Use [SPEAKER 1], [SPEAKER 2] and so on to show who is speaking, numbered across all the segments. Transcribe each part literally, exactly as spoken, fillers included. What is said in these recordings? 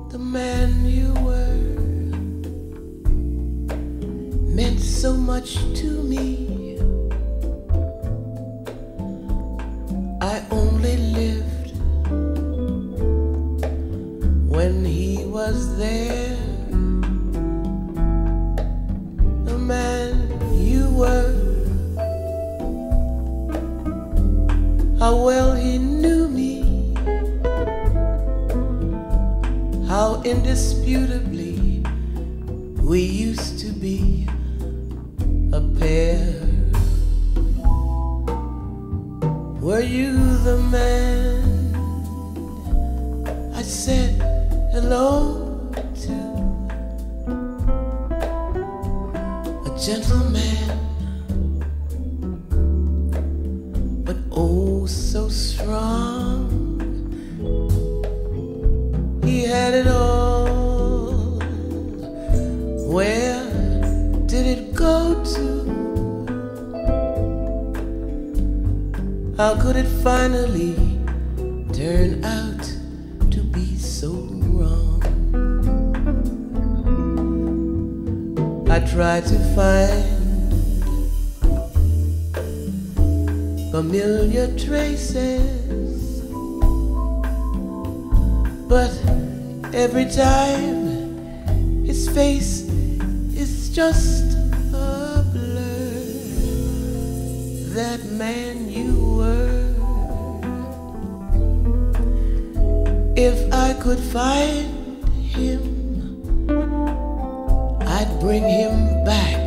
[SPEAKER 1] The man you were meant so much to me. I only lived when he was there. The man you were, how well he knew me, how indisputably we used to be a pair. Were you the man I said hello to? A gentleman, but oh so strong. He had it all. Where did it go to? How could it finally turn out to be so wrong? I tried to find familiar traces, but every time his face is just a blur. That man you were, if I could find him, I'd bring him back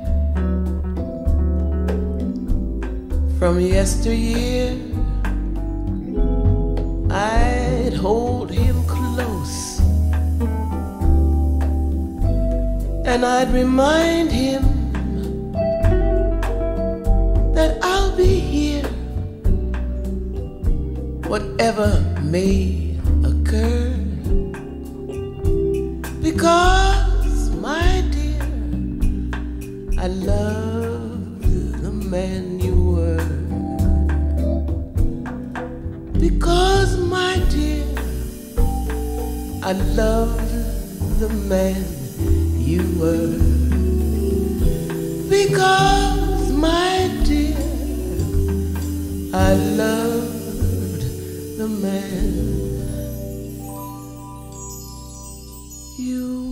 [SPEAKER 1] from yesteryear. I'd hold him close and I'd remind him that I'll be here, whatever may occur. Because, my dear, I love the man you were. Because, my dear, I loved the man you were. Because, my dear, I loved the man you were.